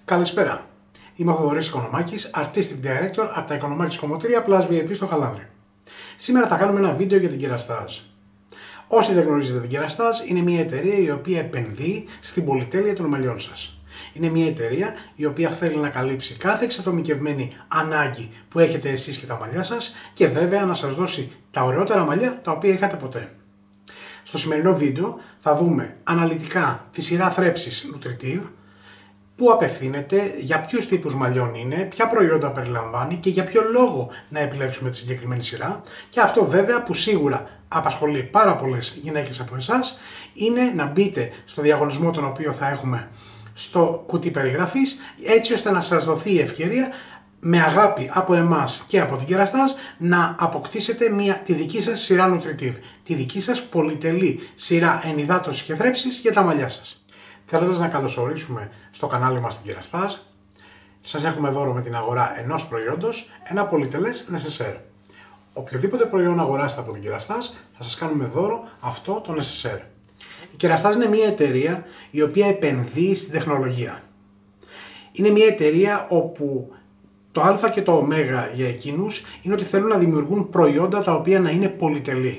Καλησπέρα. Είμαι ο Θοδωρής Οικονομάκης, Artistic Director από τα Οικονομάκης Κομμωτήρια Plus VIP στο Χαλάνδρι. Σήμερα θα κάνουμε ένα βίντεο για την Kerastase. Όσοι δεν γνωρίζετε την Kerastase, είναι μια εταιρεία η οποία επενδύει στην πολυτέλεια των μαλλιών σας. Είναι μια εταιρεία η οποία θέλει να καλύψει κάθε εξατομικευμένη ανάγκη που έχετε εσείς και τα μαλλιά σας και βέβαια να σας δώσει τα ωραιότερα μαλλιά τα οποία είχατε ποτέ. Στο σημερινό βίντεο θα δούμε αναλυτικά τη σειρά θρέψης Nutritive, πού απευθύνεται, για ποιους τύπους μαλλιών είναι, ποια προϊόντα περιλαμβάνει και για ποιο λόγο να επιλέξουμε τη συγκεκριμένη σειρά. Και αυτό βέβαια που σίγουρα απασχολεί πάρα πολλές γυναίκες από εσάς είναι να μπείτε στο διαγωνισμό τον οποίο θα έχουμε στο κουτί περιγραφής, έτσι ώστε να σας δοθεί η ευκαιρία με αγάπη από εμάς και από την Kerastase να αποκτήσετε τη δική σας σειρά Nutritive, τη δική σας πολυτελή σειρά ενυδάτωσης και θρέψης για τα μαλλιά σας. Θέλοντας να καλωσορίσουμε στο κανάλι μας την Kerastase, σας έχουμε δώρο με την αγορά ενός προϊόντος ένα πολυτελές necessaire. Οποιοδήποτε προϊόν αγοράσετε από την Kerastase θα σας κάνουμε δώρο αυτό το necessaire. Η Kerastase είναι μια εταιρεία η οποία επενδύει στην τεχνολογία. Είναι μια εταιρεία όπου το α και το ω για εκείνους είναι ότι θέλουν να δημιουργούν προϊόντα τα οποία να είναι πολυτελή.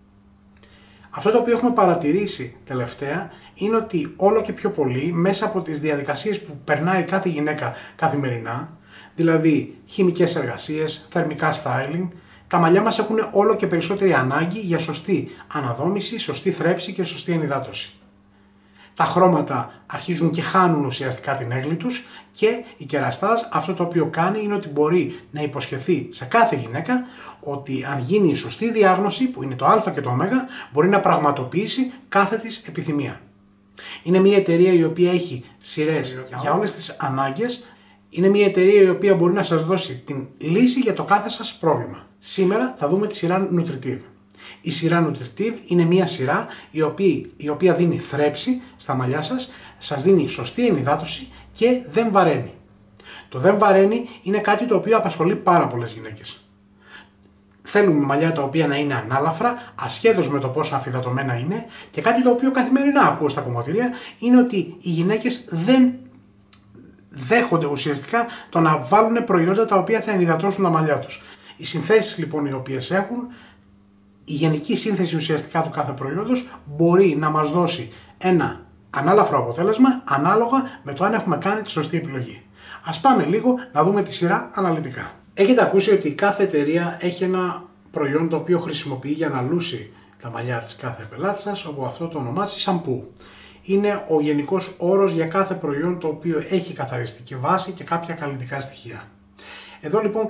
Αυτό το οποίο έχουμε παρατηρήσει τελευταία είναι ότι όλο και πιο πολύ μέσα από τις διαδικασίες που περνάει κάθε γυναίκα καθημερινά, δηλαδή χημικές εργασίες, θερμικά styling, τα μαλλιά μας έχουν όλο και περισσότερη ανάγκη για σωστή αναδόμηση, σωστή θρέψη και σωστή ενυδάτωση. Τα χρώματα αρχίζουν και χάνουν ουσιαστικά την έγκλη τους και η Kerastase αυτό το οποίο κάνει είναι ότι μπορεί να υποσχεθεί σε κάθε γυναίκα ότι αν γίνει η σωστή διάγνωση που είναι το α και το ω μπορεί να πραγματοποιήσει κάθε της επιθυμία. Είναι μια εταιρεία η οποία έχει σειρές για όλες τις ανάγκες, είναι μια εταιρεία η οποία μπορεί να σας δώσει την λύση για το κάθε σας πρόβλημα. Σήμερα θα δούμε τη σειρά Nutritive. Η σειρά Nutritive είναι μια σειρά η οποία δίνει θρέψη στα μαλλιά σας, σας δίνει σωστή ενυδάτωση και δεν βαραίνει. Το δεν βαραίνει είναι κάτι το οποίο απασχολεί πάρα πολλές γυναίκες. Θέλουμε μαλλιά τα οποία να είναι ανάλαφρα, ασχέτως με το πόσο αφυδατωμένα είναι, και κάτι το οποίο καθημερινά ακούω στα κομμωτήρια είναι ότι οι γυναίκες δεν δέχονται ουσιαστικά το να βάλουν προϊόντα τα οποία θα ενυδατώσουν τα μαλλιά τους. Οι συνθέσεις λοιπόν οι οποίες έχουν, η γενική σύνθεση ουσιαστικά του κάθε προϊόντος μπορεί να μας δώσει ένα ανάλαφρο αποτέλεσμα ανάλογα με το αν έχουμε κάνει τη σωστή επιλογή. Ας πάμε λίγο να δούμε τη σειρά αναλυτικά. Έχετε ακούσει ότι κάθε εταιρεία έχει ένα προϊόν το οποίο χρησιμοποιεί για να λούσει τα μαλλιά της κάθε πελάτη σας, όπου αυτό το ονομάζει σαμπού. Είναι ο γενικός όρος για κάθε προϊόν το οποίο έχει καθαριστική βάση και κάποια καλλιτικά στοιχεία. Εδώ λοιπόν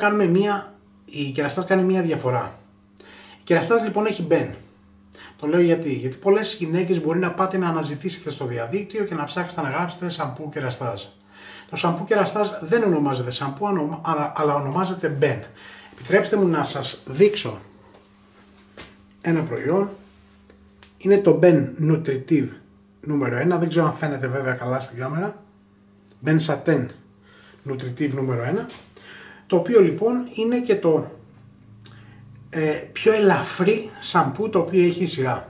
η Kerastase κάνει μια διαφορά. Η Kerastase λοιπόν έχει Ben. Το λέω γιατί πολλές γυναίκες μπορεί να πάτε να αναζητήσετε στο διαδίκτυο και να ψάξετε να γράψετε σαμπού Kerastase. Το σαμπού Kerastase δεν ονομάζεται σαμπού, αλλά ονομάζεται Ben. Επιτρέψτε μου να σας δείξω ένα προϊόν. Είναι το Ben Nutritive νούμερο 1, δεν ξέρω αν φαίνεται βέβαια καλά στην κάμερα. Ben Satin Nutritive νούμερο 1, το οποίο λοιπόν είναι και το πιο ελαφρύ σαμπού το οποίο έχει η σειρά.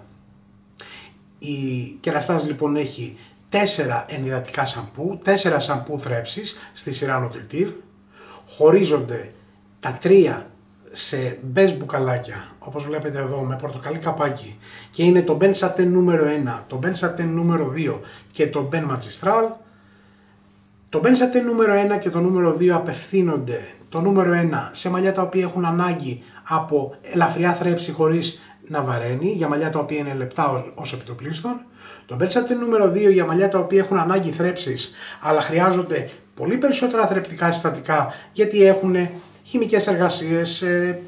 Η Kerastase λοιπόν έχει 4 ενυδατικά σαμπού, 4 σαμπού θρέψης στη σειρά Nutritive, χωρίζονται τα 3 σε μπες μπουκαλάκια, όπως βλέπετε εδώ με πορτοκαλί καπάκι, και είναι το Ben Satin νούμερο 1, το Ben Satin νούμερο 2 και το Ben Magistral. Το Ben Satin νούμερο 1 και το νούμερο 2 απευθύνονται, το νούμερο 1 σε μαλλιά τα οποία έχουν ανάγκη από ελαφριά θρέψη χωρίς να βαραίνει, για μαλλιά τα οποία είναι λεπτά ως επιτοπλίστων. Το Ben Satin νούμερο 2 για μαλλιά τα οποία έχουν ανάγκη θρέψης, αλλά χρειάζονται πολύ περισσότερα θρεπτικά συστατικά γιατί έχουν χημικές εργασίες,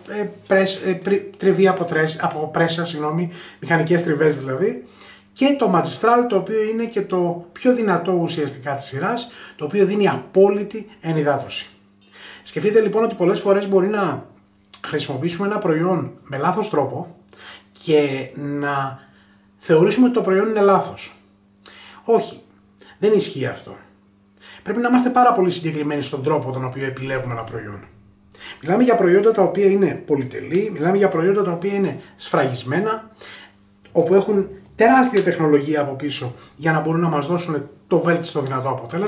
τριβή από πρέσα, μηχανικές τριβές δηλαδή. Και το Magistral, το οποίο είναι και το πιο δυνατό ουσιαστικά της σειράς, το οποίο δίνει απόλυτη ενυδάτωση. Σκεφτείτε λοιπόν ότι πολλές φορές μπορεί να χρησιμοποιήσουμε ένα προϊόν με λάθος τρόπο και να θεωρήσουμε ότι το προϊόν είναι λάθος. Όχι, δεν ισχύει αυτό. Πρέπει να είμαστε πάρα πολύ συγκεκριμένοι στον τρόπο τον οποίο επιλέγουμε ένα προϊόν. Μιλάμε για προϊόντα τα οποία είναι πολυτελή, μιλάμε για προϊόντα τα οποία είναι σφραγισμένα, όπου έχουν τεράστια τεχνολογία από πίσω για να μπορούν να μας δώσουν το βέλτιστο δυνατό αποτέλεσμα.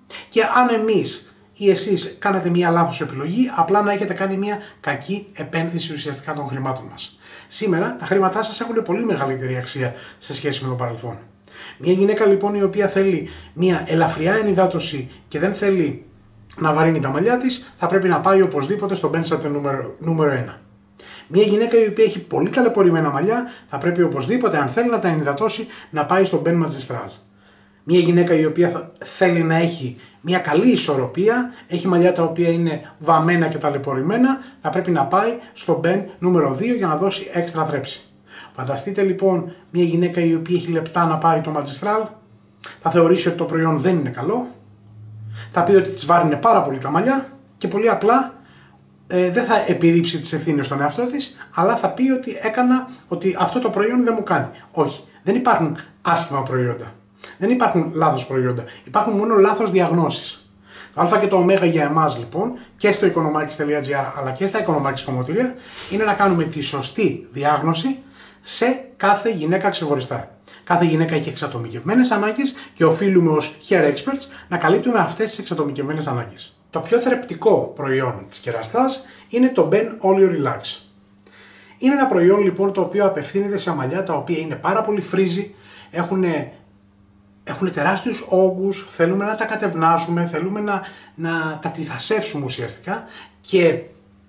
και αν εμείς ή εσείς κάνετε μία λάθος επιλογή, απλά να έχετε κάνει μία κακή επένδυση ουσιαστικά των χρημάτων μας. Σήμερα τα χρήματά σας έχουν πολύ μεγαλύτερη αξία σε σχέση με το παρελθόν. Μια γυναίκα λοιπόν η οποία θέλει μία ελαφριά ενυδάτωση και δεν θέλει να βαρύνει τα μαλλιά της, θα πρέπει να πάει οπωσδήποτε στο Bensatin νούμερο 1. Μια γυναίκα η οποία έχει πολύ ταλαιπωρημένα μαλλιά, θα πρέπει οπωσδήποτε, αν θέλει να τα ενυδατώσει, να πάει στο Ben Magistral. Μια γυναίκα η οποία θέλει να έχει μια καλή ισορροπία, έχει μαλλιά τα οποία είναι βαμμένα και ταλαιπωρημένα, θα πρέπει να πάει στο Ben νούμερο 2 για να δώσει έξτρα θρέψη. Φανταστείτε λοιπόν μια γυναίκα η οποία έχει λεπτά να πάρει το Magistral, θα θεωρήσει ότι το προϊόν δεν είναι καλό, θα πει ότι της βάρυνε πάρα πολύ τα μαλλιά και πολύ απλά δεν θα επιρρύψει τις ευθύνες στον εαυτό της, αλλά θα πει ότι αυτό το προϊόν δεν μου κάνει. Όχι, δεν υπάρχουν άσχημα προϊόντα. Δεν υπάρχουν λάθος προϊόντα. Υπάρχουν μόνο λάθος διαγνώσεις. Το α και το ω για εμάς λοιπόν και στο economakis.gr αλλά και στα Economakis κομμωτήρια είναι να κάνουμε τη σωστή διάγνωση σε κάθε γυναίκα ξεχωριστά. Κάθε γυναίκα έχει εξατομικευμένες ανάγκες και οφείλουμε ως hair experts να καλύπτουμε αυτές τις εξατομικευμένες ανάγκες. Το πιο θρεπτικό προϊόν της κεραστάς είναι το Ben Oleo Relax. Είναι ένα προϊόν λοιπόν το οποίο απευθύνεται σε μαλλιά τα οποία είναι πάρα πολύ φρίζι, έχουν τεράστιους όγκους, θέλουμε να τα κατευνάσουμε, θέλουμε να τα τυθασεύσουμε ουσιαστικά και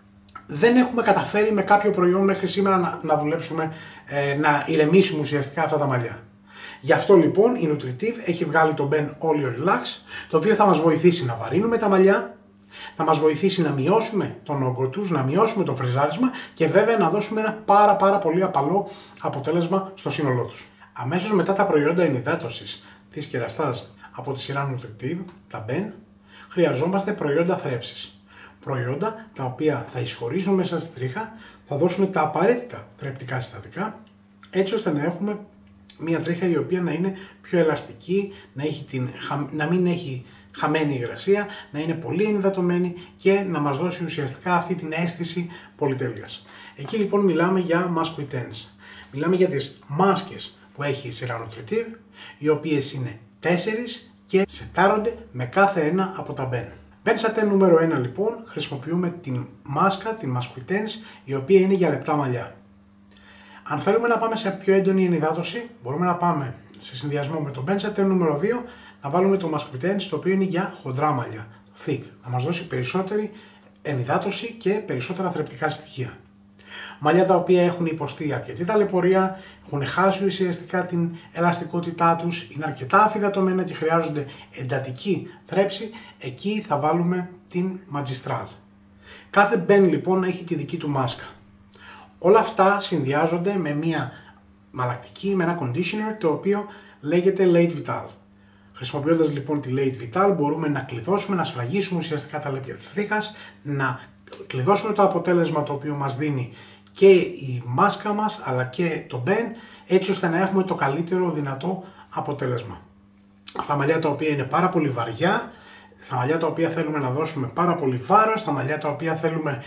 δεν έχουμε καταφέρει με κάποιο προϊόν μέχρι σήμερα να δουλέψουμε, να ηρεμήσουμε ουσιαστικά αυτά τα μαλλιά. Γι' αυτό λοιπόν η Nutritive έχει βγάλει το Ben Oleo Relax, το οποίο θα μας βοηθήσει να βαρύνουμε τα μαλλιά, θα μας βοηθήσει να μειώσουμε τον όγκο τους, να μειώσουμε το φριζάρισμα και βέβαια να δώσουμε ένα πάρα πολύ απαλό αποτέλεσμα στο σύνολό τους. Αμέσως μετά τα προϊόντα ενυδάτωσης της κεραστάς από τη σειρά Nutritive, τα Ben, χρειαζόμαστε προϊόντα θρέψης. Προϊόντα τα οποία θα εισχωρήσουν μέσα στη τρίχα, θα δώσουν τα απαραίτητα θρεπτικά συστατικά, έτσι ώστε να έχουμε μια τρίχα η οποία να είναι πιο ελαστική, να μην έχει χαμένη υγρασία, να είναι πολύ ενυδατωμένη και να μας δώσει ουσιαστικά αυτή την αίσθηση πολυτέλειας. Εκεί λοιπόν μιλάμε για Masquitens. Μιλάμε για τις μάσκες που έχει η σειρά Nutritive, οι οποίες είναι 4 και σετάρονται με κάθε ένα από τα Ben. Bensatin νούμερο 1 λοιπόν χρησιμοποιούμε την μάσκα, την Masquitens, η οποία είναι για λεπτά μαλλιά. Αν θέλουμε να πάμε σε πιο έντονη ενυδάτωση, μπορούμε να πάμε σε συνδυασμό με το Bensatin νούμερο 2 να βάλουμε το Masquitens, το οποίο είναι για χοντρά μαλλιά, thick, να μας δώσει περισσότερη ενυδάτωση και περισσότερα θρεπτικά στοιχεία. Μαλλιά τα οποία έχουν υποστεί αρκετή ταλαιπωρία, έχουν χάσει ουσιαστικά την ελαστικότητά τους, είναι αρκετά αφυδατωμένα και χρειάζονται εντατική θρέψη, εκεί θα βάλουμε την Magistral. Κάθε Ben λοιπόν έχει τη δική του μάσκα. Όλα αυτά συνδυάζονται με μια μαλακτική, με ένα conditioner το οποίο λέγεται Late Vital. Χρησιμοποιώντας λοιπόν τη Late Vital μπορούμε να κλειδώσουμε, να σφραγίσουμε ουσιαστικά τα λέπια της τρίχας, να κλειδώσουμε το αποτέλεσμα το οποίο μας δίνει και η μάσκα μας αλλά και το Ben, έτσι ώστε να έχουμε το καλύτερο δυνατό αποτέλεσμα. Στα μαλλιά τα οποία είναι πάρα πολύ βαριά, στα μαλλιά τα οποία θέλουμε να δώσουμε πάρα πολύ βάρος, στα μαλλιά τα οποία θέλουμε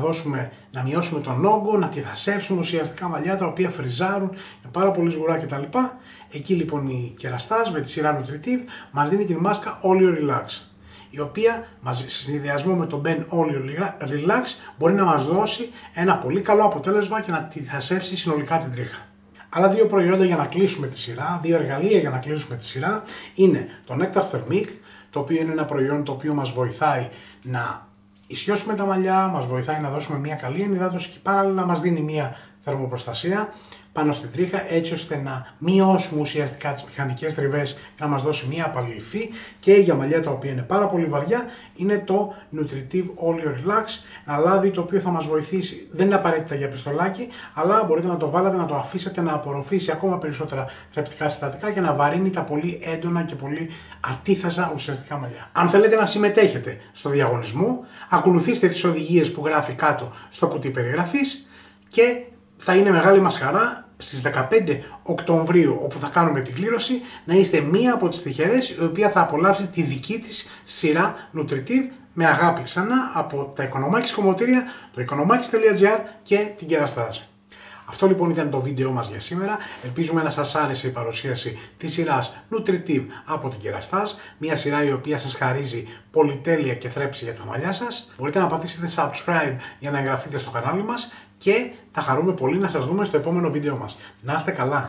να μειώσουμε τον όγκο, να τυθασεύσουμε ουσιαστικά μαλλιά τα οποία φριζάρουν, είναι πάρα πολύ σγουρά κτλ. Εκεί λοιπόν η κεραστάς με τη σειρά Nutritive μας δίνει τη μάσκα Oleo Relax, η οποία σε συνδυασμό με το Ben Oleo Relax μπορεί να μας δώσει ένα πολύ καλό αποτέλεσμα και να τυθασεύσει συνολικά την τρίχα. Άλλα δύο προϊόντα για να κλείσουμε τη σειρά, δύο εργαλεία για να κλείσουμε τη σειρά είναι το Nectar Thermic, το οποίο είναι ένα προϊόν το οποίο μας βοηθάει να ισιώσουμε τα μαλλιά, μας βοηθάει να δώσουμε μια καλή ενυδάτωση και παράλληλα μας δίνει μια θερμοπροστασία πάνω στην τρίχα, έτσι ώστε να μειώσουμε ουσιαστικά τις μηχανικές τριβές και να μας δώσει μια απαλή υφή. Και για μαλλιά τα οποία είναι πάρα πολύ βαριά είναι το Nutritive Oleo Relax, ένα λάδι το οποίο θα μας βοηθήσει, δεν είναι απαραίτητα για πιστολάκι, αλλά μπορείτε να το βάλετε, να το αφήσετε να απορροφήσει ακόμα περισσότερα θρεπτικά συστατικά και να βαρύνει τα πολύ έντονα και πολύ ατίθασα ουσιαστικά μαλλιά. Αν θέλετε να συμμετέχετε στο διαγωνισμό, ακολουθήστε τις οδηγίες που γράφει κάτω στο κουτί περιγραφής και θα είναι μεγάλη μας χαρά στις 15 Οκτωβρίου, όπου θα κάνουμε την κλήρωση, να είστε μία από τις τυχερές η οποία θα απολαύσει τη δική της σειρά Nutritive με αγάπη ξανά από τα Economakis κομμωτήρια, το economakis.gr και την κεραστάζ. Αυτό λοιπόν ήταν το βίντεο μας για σήμερα. Ελπίζουμε να σας άρεσε η παρουσίαση της σειράς Nutritive από την Kerastase, μια σειρά η οποία σας χαρίζει πολυτέλεια και θρέψη για τα μαλλιά σας. Μπορείτε να πατήσετε subscribe για να εγγραφείτε στο κανάλι μας και θα χαρούμε πολύ να σας δούμε στο επόμενο βίντεο μας. Να είστε καλά!